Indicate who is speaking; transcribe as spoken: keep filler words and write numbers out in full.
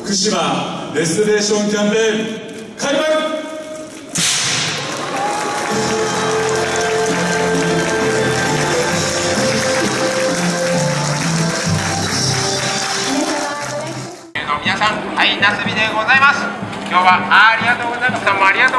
Speaker 1: 福島レストレーションキャンペーン開幕。
Speaker 2: 皆さん、はい、なすびでございます。今日はありがとうございます。どうもありがとう